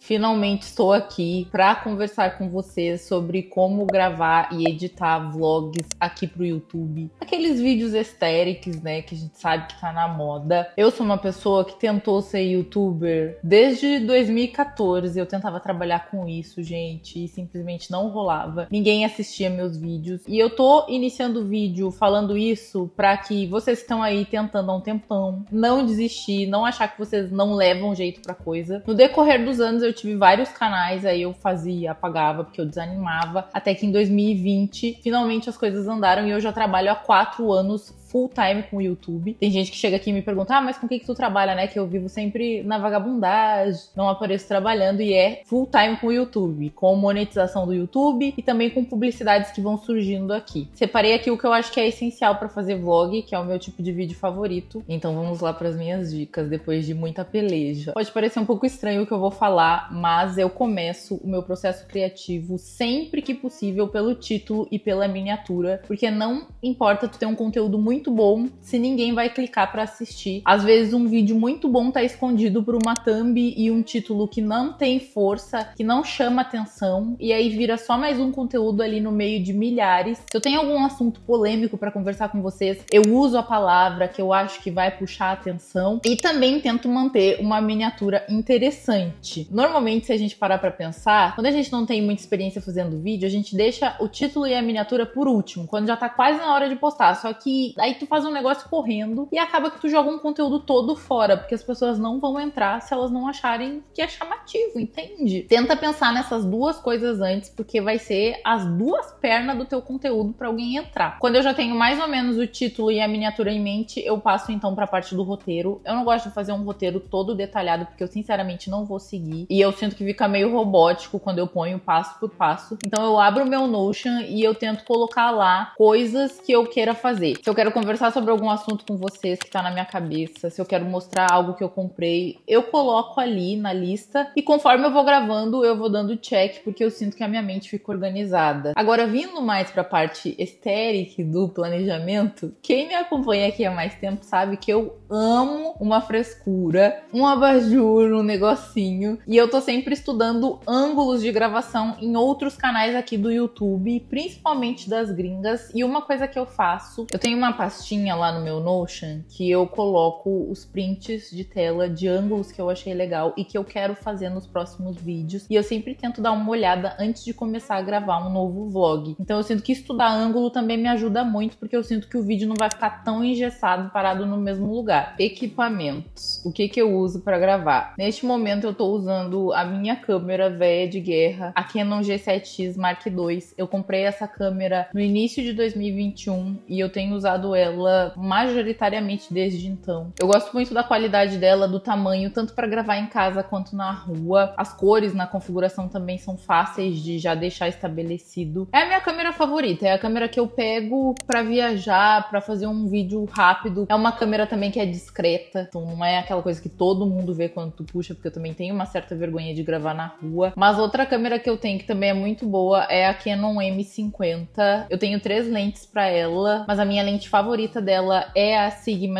Finalmente estou aqui para conversar com vocês sobre como gravar e editar vlogs aqui pro YouTube. Aqueles vídeos estéticos, né, que a gente sabe que tá na moda. Eu sou uma pessoa que tentou ser youtuber desde 2014. Eu tentava trabalhar com isso, gente, e simplesmente não rolava. Ninguém assistia meus vídeos. E eu tô iniciando o vídeo falando isso para que vocês que estão aí tentando há um tempão não desistir, não achar que vocês não levam jeito pra coisa. No decorrer dos anos eu tive vários canais, aí eu fazia, apagava, porque eu desanimava, até que em 2020, finalmente as coisas andaram e eu já trabalho há 4 anos full time com o YouTube. Tem gente que chega aqui e me pergunta, mas com o que tu trabalha, né? Que eu vivo sempre na vagabundagem, não apareço trabalhando, e é full time com o YouTube, com monetização do YouTube e também com publicidades que vão surgindo aqui. Separei aqui o que eu acho que é essencial pra fazer vlog, que é o meu tipo de vídeo favorito. Então vamos lá pras minhas dicas, depois de muita peleja. Pode parecer um pouco estranho o que eu vou falar, mas eu começo o meu processo criativo sempre que possível pelo título e pela miniatura, porque não importa tu ter um conteúdo muito bom se ninguém vai clicar pra assistir. Às vezes um vídeo muito bom tá escondido por uma thumb e um título que não tem força, que não chama atenção, e aí vira só mais um conteúdo ali no meio de milhares. Se eu tenho algum assunto polêmico pra conversar com vocês, eu uso a palavra que eu acho que vai puxar a atenção e também tento manter uma miniatura interessante. Normalmente, se a gente parar pra pensar, quando a gente não tem muita experiência fazendo vídeo, a gente deixa o título e a miniatura por último, quando já tá quase na hora de postar. Só que aí tu faz um negócio correndo e acaba que tu joga um conteúdo todo fora, porque as pessoas não vão entrar se elas não acharem que é chamativo, entende? Tenta pensar nessas duas coisas antes, porque vai ser as duas pernas do teu conteúdo pra alguém entrar. Quando eu já tenho mais ou menos o título e a miniatura em mente, eu passo então pra parte do roteiro. Eu não gosto de fazer um roteiro todo detalhado, porque eu sinceramente não vou seguir. E eu sinto que fica meio robótico quando eu ponho passo por passo. Então eu abro o meu Notion e eu tento colocar lá coisas que eu queira fazer. Se eu quero conversar sobre algum assunto com vocês que tá na minha cabeça, se eu quero mostrar algo que eu comprei, eu coloco ali na lista e conforme eu vou gravando, eu vou dando check, porque eu sinto que a minha mente fica organizada. Agora, vindo mais pra parte estética do planejamento, quem me acompanha aqui há mais tempo sabe que eu amo uma frescura, um abajur, um negocinho, e eu tô sempre estudando ângulos de gravação em outros canais aqui do YouTube, principalmente das gringas. E uma coisa que eu faço, eu tenho uma pastinha lá no meu Notion que eu coloco os prints de tela de ângulos que eu achei legal e que eu quero fazer nos próximos vídeos, e eu sempre tento dar uma olhada antes de começar a gravar um novo vlog. Então eu sinto que estudar ângulo também me ajuda muito, porque eu sinto que o vídeo não vai ficar tão engessado, parado no mesmo lugar. Equipamentos. O que eu uso para gravar? Neste momento eu tô usando a minha câmera velha de guerra, a Canon G7X Mark II. Eu comprei essa câmera no início de 2021 e eu tenho usado ela majoritariamente desde então. Eu gosto muito da qualidade dela, do tamanho, tanto para gravar em casa quanto na rua. As cores na configuração também são fáceis de já deixar estabelecido. É a minha câmera favorita, é a câmera que eu pego para viajar, para fazer um vídeo rápido. É uma câmera também que é discreta, então não é aquela coisa que todo mundo vê quando tu puxa, porque eu também tenho uma certa vergonha de gravar na rua. Mas outra câmera que eu tenho que também é muito boa é a Canon M50. Eu tenho 3 lentes para ela, mas a minha lente favorita dela é a Sigma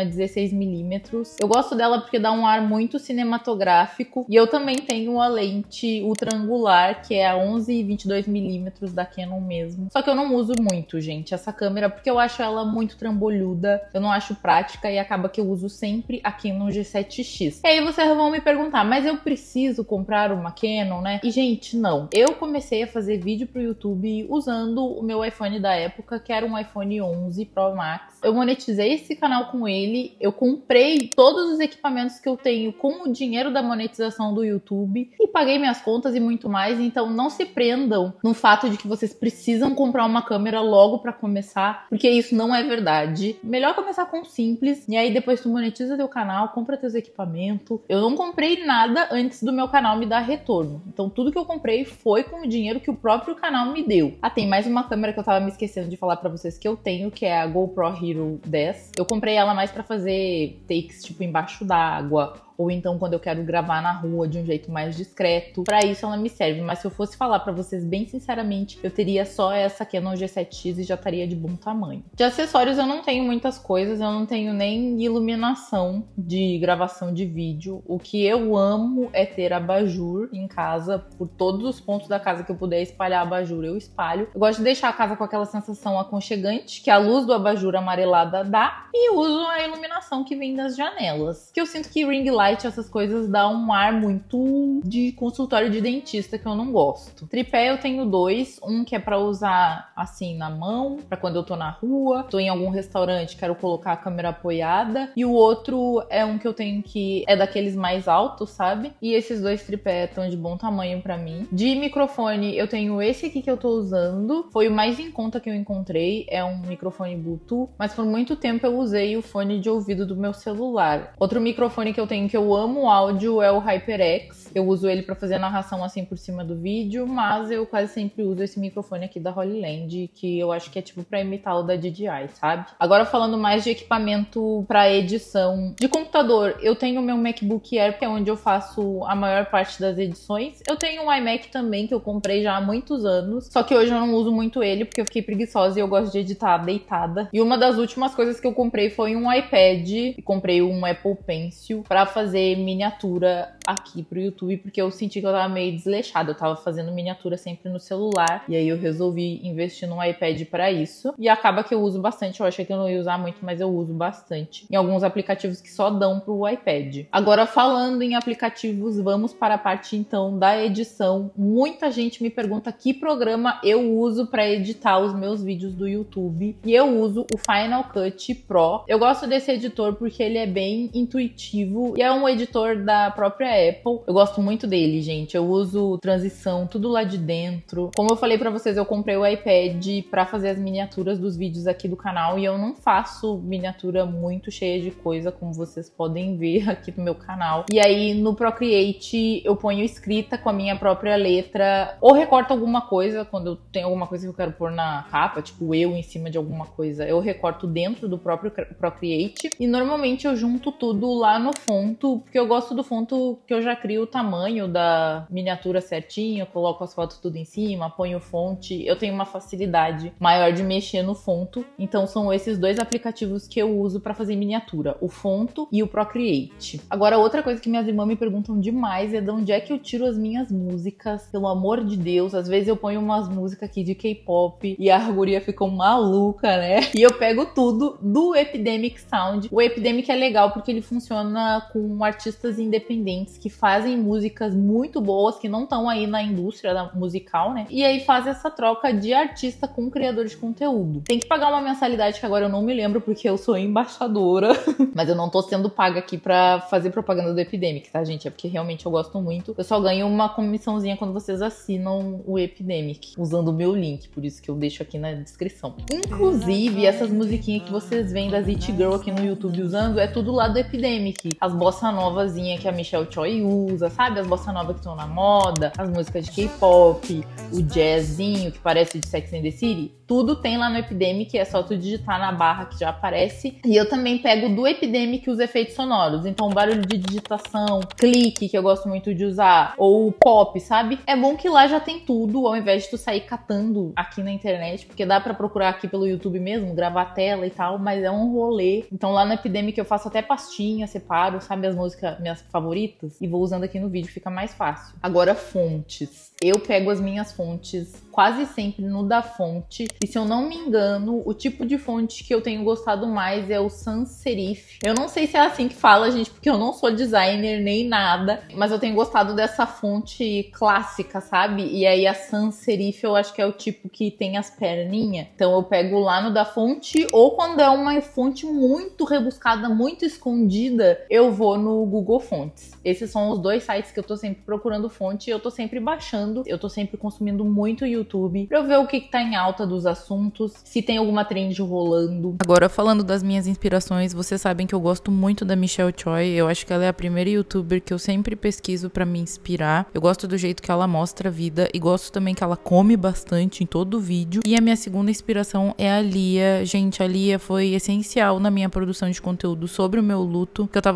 16mm. Eu gosto dela porque dá um ar muito cinematográfico, e eu também tenho a lente ultra angular, que é a 11 e 22mm da Canon mesmo. Só que eu não uso muito, gente, essa câmera, porque eu acho ela muito trambolhuda, eu não acho prática, e acaba que eu uso sempre a Canon G7X. E aí vocês vão me perguntar, mas eu preciso comprar uma Canon, né? E gente, não. Eu comecei a fazer vídeo pro YouTube usando o meu iPhone da época, que era um iPhone 11 Pro Max. Eu monetizei esse canal com ele, eu comprei todos os equipamentos que eu tenho com o dinheiro da monetização do YouTube e paguei minhas contas e muito mais. Então não se prendam no fato de que vocês precisam comprar uma câmera logo pra começar, porque isso não é verdade. Melhor começar com simples, e aí depois tu monetiza teu canal, compra teus equipamentos. Eu não comprei nada antes do meu canal me dar retorno, então tudo que eu comprei foi com o dinheiro que o próprio canal me deu. Tem mais uma câmera que eu tava me esquecendo de falar pra vocês que eu tenho, que é a GoPro Hero 10. Eu comprei ela mais pra fazer takes tipo embaixo d'água, ou então quando eu quero gravar na rua de um jeito mais discreto. Pra isso ela me serve, mas se eu fosse falar pra vocês bem sinceramente, eu teria só essa Canon G7X e já estaria de bom tamanho. De acessórios eu não tenho muitas coisas, eu não tenho nem iluminação de gravação de vídeo. O que eu amo é ter abajur em casa, por todos os pontos da casa que eu puder espalhar abajur, eu espalho. Eu gosto de deixar a casa com aquela sensação aconchegante que a luz do abajur amarelada dá, e uso a iluminação que vem das janelas. Que eu sinto que ring light, essas coisas, dá um ar muito de consultório de dentista que eu não gosto. Tripé eu tenho dois, um que é pra usar assim na mão, pra quando eu tô na rua, tô em algum restaurante, quero colocar a câmera apoiada, e o outro é um que eu tenho que é daqueles mais altos, sabe? E esses dois tripés estão de bom tamanho pra mim. De microfone eu tenho esse aqui que eu tô usando, foi o mais em conta que eu encontrei, é um microfone Bluetooth, mas por muito tempo eu usei o fone de ouvido do meu celular. Outro microfone que eu tenho que eu amo o áudio é o HyperX, eu uso ele pra fazer a narração assim por cima do vídeo, mas eu quase sempre uso esse microfone aqui da Holy Land, que eu acho que é tipo pra imitar o da DJI, sabe? Agora falando mais de equipamento pra edição de computador, eu tenho o meu MacBook Air, que é onde eu faço a maior parte das edições. Eu tenho um iMac também, que eu comprei já há muitos anos, só que hoje eu não uso muito ele, porque eu fiquei preguiçosa e eu gosto de editar deitada. E uma das últimas coisas que eu comprei foi um iPad, e comprei um Apple Pencil pra fazer miniatura aqui pro YouTube, porque eu senti que eu tava meio desleixada, eu tava fazendo miniatura sempre no celular, e aí eu resolvi investir num iPad pra isso, e acaba que eu uso bastante. Eu achei que eu não ia usar muito, mas eu uso bastante em alguns aplicativos que só dão pro iPad. Agora, falando em aplicativos, vamos para a parte então da edição. Muita gente me pergunta que programa eu uso pra editar os meus vídeos do YouTube, e eu uso o Final Cut Pro. Eu gosto desse editor porque ele é bem intuitivo e é um editor da própria Apple. Eu gosto muito dele, gente. Eu uso transição, tudo lá de dentro. Como eu falei pra vocês, eu comprei o iPad pra fazer as miniaturas dos vídeos aqui do canal, e eu não faço miniatura muito cheia de coisa, como vocês podem ver aqui no meu canal. E aí no Procreate eu ponho escrita com a minha própria letra, ou recorto alguma coisa quando eu tenho alguma coisa que eu quero pôr na capa, tipo eu em cima de alguma coisa, eu recorto dentro do próprio Procreate, e normalmente eu junto tudo lá no Fonto, porque eu gosto do Fonto que eu já crio o tamanho da miniatura certinho, eu coloco as fotos tudo em cima, ponho fonte, eu tenho uma facilidade maior de mexer no Fonto, então são esses dois aplicativos que eu uso pra fazer miniatura, o Fonto e o Procreate. Agora, outra coisa que minhas irmãs me perguntam demais é de onde é que eu tiro as minhas músicas, pelo amor de Deus. Às vezes eu ponho umas músicas aqui de K-pop e a guria ficou maluca, né? E eu pego tudo do Epidemic Sound. O Epidemic é legal porque ele funciona com artistas independentes que fazem músicas muito boas, que não estão aí na indústria musical, né? E aí faz essa troca de artista com criador de conteúdo. Tem que pagar uma mensalidade que agora eu não me lembro porque eu sou embaixadora, mas eu não tô sendo paga aqui pra fazer propaganda do Epidemic, tá, gente? É porque realmente eu gosto muito. Eu só ganho uma comissãozinha quando vocês assinam o Epidemic, usando o meu link, por isso que eu deixo aqui na descrição. Inclusive, essas musiquinhas que vocês veem das It Girl aqui no YouTube usando, é tudo lá do Epidemic. As bossa novazinhas que a Michelle Choi usa, sabe? As bossa novas que estão na moda, as músicas de K-pop, o jazzinho que parece de Sex and the City, tudo tem lá no Epidemic, é só tu digitar na barra que já aparece. E eu também pego do Epidemic os efeitos sonoros, então barulho de digitação, clique, que eu gosto muito de usar, ou pop, sabe? É bom que lá já tem tudo, ao invés de tu sair catando aqui na internet, porque dá pra procurar aqui pelo YouTube mesmo, gravar a tela e tal, mas é um rolê. Então lá no Epidemic eu faço até pastinha, separo, sabe, as músicas minhas favoritas, e vou usando aqui no vídeo, fica mais fácil. Agora, fontes. Eu pego as minhas fontes quase sempre no da fonte, e se eu não me engano, o tipo de fonte que eu tenho gostado mais é o sans serif. Eu não sei se é assim que fala, gente, porque eu não sou designer nem nada, mas eu tenho gostado dessa fonte clássica, sabe? E aí a sans serif eu acho que é o tipo que tem as perninhas, então eu pego lá no da fonte, ou quando é uma fonte muito rebuscada, muito escondida, eu vou no Google Fontes. Esses são os dois sites que eu tô sempre procurando fonte, e eu tô sempre baixando, eu tô sempre consumindo muito YouTube pra eu ver o que tá em alta dos assuntos, se tem alguma trend rolando. Agora, falando das minhas inspirações, vocês sabem que eu gosto muito da Michelle Choi. Eu acho que ela é a primeira youtuber que eu sempre pesquiso pra me inspirar. Eu gosto do jeito que ela mostra a vida, e gosto também que ela come bastante em todo o vídeo. E a minha segunda inspiração é a Lia. Gente, a Lia foi essencial na minha produção de conteúdo sobre o meu luto, que eu tava num momento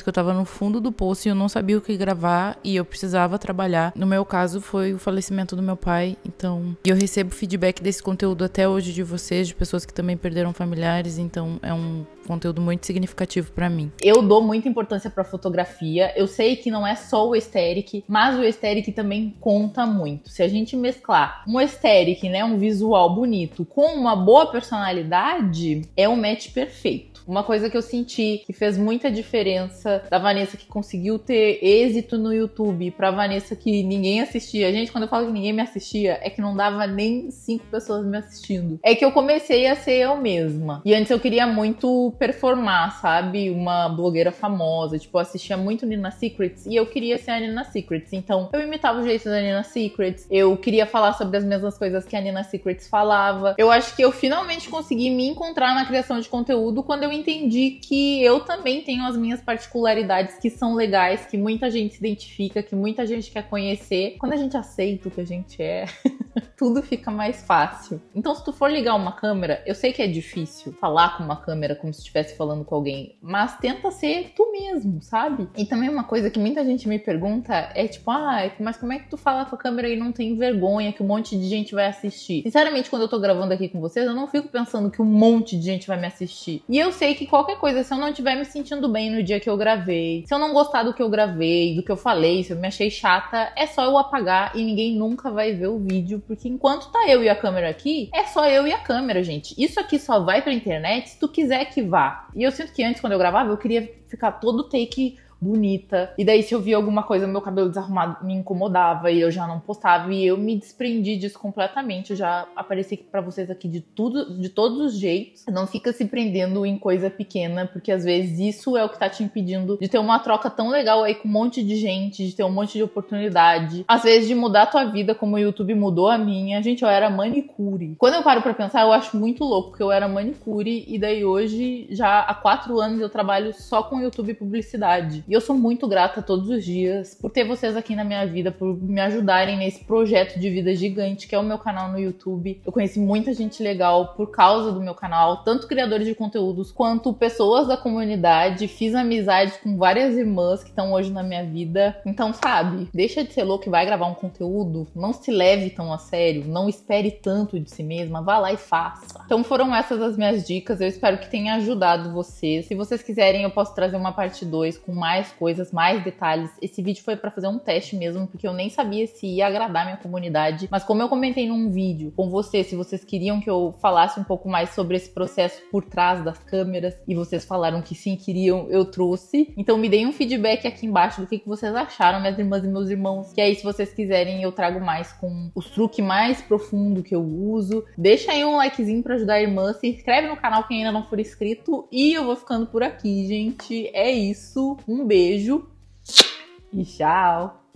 que eu tava no fundo do poço e eu não sabia o que gravar e eu precisava trabalhar. No meu caso, foi o falecimento do meu pai, então... E eu recebo feedback desse conteúdo até hoje de vocês, de pessoas que também perderam familiares, então é um conteúdo muito significativo pra mim. Eu dou muita importância pra fotografia. Eu sei que não é só o aesthetic, mas o aesthetic também conta muito. Se a gente mesclar um aesthetic, né, um visual bonito, com uma boa personalidade, é um match perfeito. Uma coisa que eu senti que fez muita diferença da Vanessa que conseguiu ter êxito no YouTube pra Vanessa que ninguém assistia. Gente, quando eu falo que ninguém me assistia, é que não dava nem 5 pessoas me assistindo. É que eu comecei a ser eu mesma. E antes eu queria muito performar, sabe? Uma blogueira famosa. Tipo, eu assistia muito Nina Secrets e eu queria ser a Nina Secrets. Então, eu imitava o jeito da Nina Secrets. Eu queria falar sobre as mesmas coisas que a Nina Secrets falava. Eu acho que eu finalmente consegui me encontrar na criação de conteúdo quando eu entendi que eu também tenho as minhas particularidades que são legais, que muita gente se identifica, que muita gente quer conhecer. Quando a gente aceita o que a gente é, tudo fica mais fácil. Então, se tu for ligar uma câmera, eu sei que é difícil falar com uma câmera como se estivesse falando com alguém, mas tenta ser tu mesmo, sabe? E também uma coisa que muita gente me pergunta é tipo, mas como é que tu fala com a câmera e não tem vergonha que um monte de gente vai assistir? Sinceramente, quando eu tô gravando aqui com vocês, eu não fico pensando que um monte de gente vai me assistir. E eu sei que qualquer coisa, se eu não estiver me sentindo bem no dia que eu gravei, se eu não gostar do que eu gravei, do que eu falei, se eu me achei chata, é só eu apagar e ninguém nunca vai ver o vídeo, porque enquanto tá eu e a câmera aqui, é só eu e a câmera, gente. Isso aqui só vai pra internet se tu quiser que vá. E eu sinto que antes, quando eu gravava, eu queria ficar todo take bonita. E daí, se eu via alguma coisa, meu cabelo desarrumado me incomodava e eu já não postava. E eu me desprendi disso completamente. Eu já apareci aqui pra vocês aqui de tudo, de todos os jeitos. Não fica se prendendo em coisa pequena, porque às vezes isso é o que tá te impedindo de ter uma troca tão legal aí com um monte de gente, de ter um monte de oportunidade. Às vezes de mudar a tua vida, como o YouTube mudou a minha. Gente, eu era manicure. Quando eu paro pra pensar, eu acho muito louco, porque eu era manicure e daí hoje, já há 4 anos, eu trabalho só com YouTube e publicidade. E eu sou muito grata todos os dias por ter vocês aqui na minha vida, por me ajudarem nesse projeto de vida gigante que é o meu canal no YouTube. Eu conheci muita gente legal por causa do meu canal, tanto criadores de conteúdos quanto pessoas da comunidade. Fiz amizade com várias irmãs que estão hoje na minha vida. Então, sabe, deixa de ser louco e vai gravar um conteúdo. Não se leve tão a sério, não espere tanto de si mesma, vá lá e faça. Então foram essas as minhas dicas, eu espero que tenha ajudado vocês. Se vocês quiserem, eu posso trazer uma parte 2 com mais coisas, mais detalhes. Esse vídeo foi pra fazer um teste mesmo, porque eu nem sabia se ia agradar minha comunidade, mas como eu comentei num vídeo com vocês, se vocês queriam que eu falasse um pouco mais sobre esse processo por trás das câmeras, e vocês falaram que sim, queriam, eu trouxe. Então me deem um feedback aqui embaixo do que vocês acharam, minhas irmãs e meus irmãos, que aí se vocês quiserem eu trago mais com os truques mais profundos que eu uso. Deixa aí um likezinho pra ajudar a irmã, se inscreve no canal quem ainda não for inscrito, e eu vou ficando por aqui, gente. É isso, um beijo e tchau!